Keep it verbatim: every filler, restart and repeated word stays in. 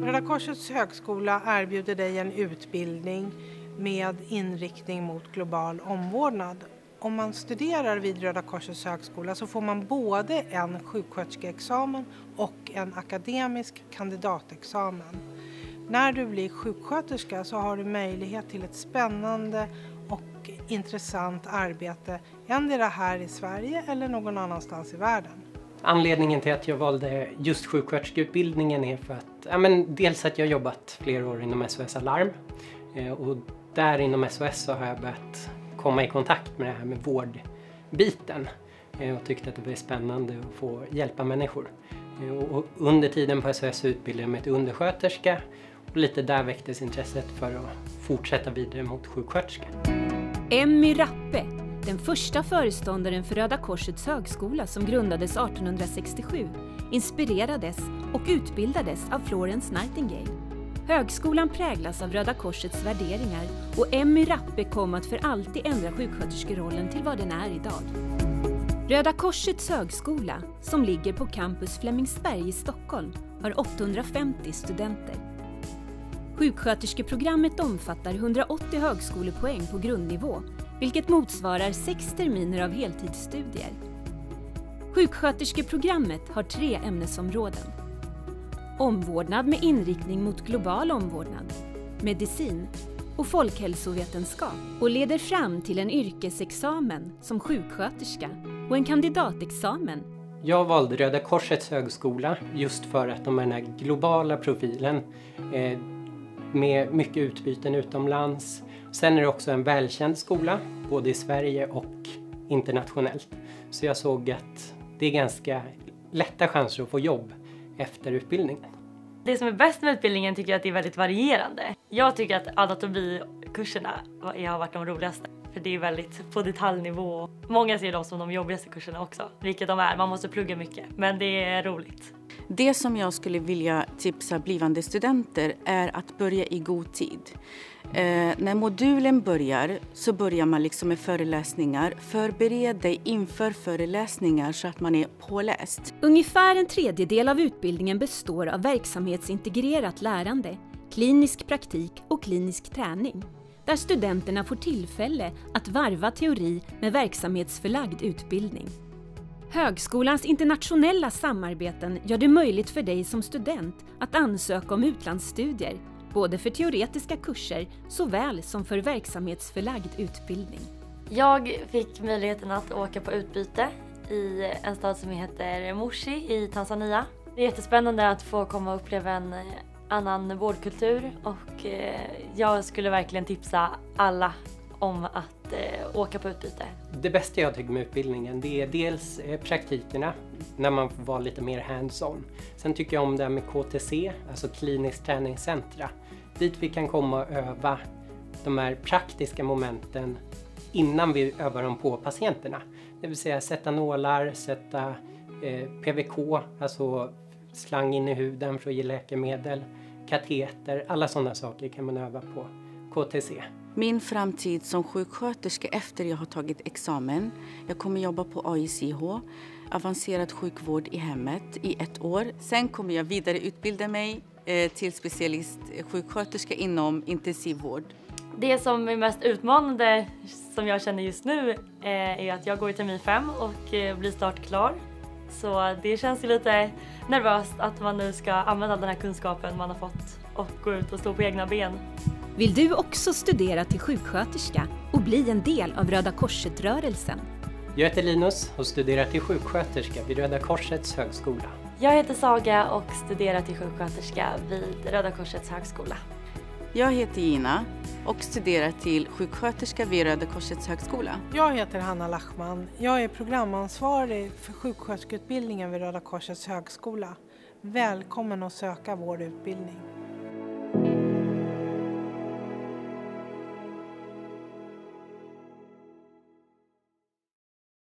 Röda Korsets högskola erbjuder dig en utbildning med inriktning mot global omvårdnad. Om man studerar vid Röda Korsets högskola så får man både en sjuksköterskeexamen och en akademisk kandidatexamen. När du blir sjuksköterska så har du möjlighet till ett spännande och intressant arbete, endera här i Sverige eller någon annanstans i världen. Anledningen till att jag valde just sjuksköterskeutbildningen är för att, ja, men dels att jag jobbat flera år inom S O S Alarm eh, och där inom S O S så har jag börjat komma i kontakt med det här med vårdbiten eh, och tyckte att det var spännande att få hjälpa människor. Eh, och under tiden på S O S utbildade jag mig till undersköterska och lite där väcktes intresset för att fortsätta vidare mot sjuksköterska. Emmy Rappe, den första föreståndaren för Röda Korsets högskola som grundades artonhundrasextiosju, inspirerades och utbildades av Florence Nightingale. Högskolan präglas av Röda Korsets värderingar och Emmy Rappe kom att för alltid ändra sjuksköterskerollen till vad den är idag. Röda Korsets högskola, som ligger på campus Flemingsberg i Stockholm, har åttahundrafemtio studenter. Sjuksköterskeprogrammet omfattar hundraåttio högskolepoäng på grundnivå, vilket motsvarar sex terminer av heltidsstudier. Sjuksköterskeprogrammet har tre ämnesområden. Omvårdnad med inriktning mot global omvårdnad, medicin och folkhälsovetenskap och leder fram till en yrkesexamen som sjuksköterska och en kandidatexamen. Jag valde Röda Korsets högskola just för att de är den här globala profilen eh, med mycket utbyten utomlands. Sen är det också en välkänd skola, både i Sverige och internationellt. Så jag såg att det är ganska lätta chanser att få jobb efter utbildningen. Det som är bäst med utbildningen tycker jag att det är väldigt varierande. Jag tycker att anatomikurserna har varit de roligaste. För det är väldigt på detaljnivå. Många ser dem som de jobbigaste kurserna också, vilket de är. Man måste plugga mycket, men det är roligt. Det som jag skulle vilja tipsa blivande studenter är att börja i god tid. Eh, när modulen börjar så börjar man liksom med föreläsningar. Förbered dig inför föreläsningar så att man är påläst. Ungefär en tredjedel av utbildningen består av verksamhetsintegrerat lärande, klinisk praktik och klinisk träning, där studenterna får tillfälle att varva teori med verksamhetsförlagd utbildning. Högskolans internationella samarbeten gör det möjligt för dig som student att ansöka om utlandsstudier, både för teoretiska kurser såväl som för verksamhetsförlagd utbildning. Jag fick möjligheten att åka på utbyte i en stad som heter Moshi i Tanzania. Det är jättespännande att få komma och uppleva en annan vårdkultur och jag skulle verkligen tipsa alla om att eh, åka på utbyte. Det bästa jag tycker med utbildningen det är dels eh, praktikerna när man får vara lite mer hands-on. Sen tycker jag om det här med K T C, alltså kliniskt träningscentra. Dit vi kan komma och öva de här praktiska momenten innan vi övar dem på patienterna. Det vill säga sätta nålar, sätta eh, P V K, alltså slang in i huden för att ge läkemedel, kateter, alla sådana saker kan man öva på K T C. Min framtid som sjuksköterska efter jag har tagit examen. Jag kommer jobba på A I C H, avancerad sjukvård i hemmet, i ett år. Sen kommer jag vidare utbilda mig eh, till specialist sjuksköterska inom intensivvård. Det som är mest utmanande som jag känner just nu eh, är att jag går i termin fem och eh, blir snart klar. Så det känns ju lite nervöst att man nu ska använda den här kunskapen man har fått och gå ut och stå på egna ben. Vill du också studera till sjuksköterska och bli en del av Röda Korset-rörelsen? Jag heter Linus och studerar till sjuksköterska vid Röda Korsets högskola. Jag heter Saga och studerar till sjuksköterska vid Röda Korsets högskola. Jag heter Gina och studerar till sjuksköterska vid Röda Korsets högskola. Jag heter Hanna Lachman. Jag är programansvarig för sjuksköterskeutbildningen vid Röda Korsets högskola. Välkommen att söka vår utbildning.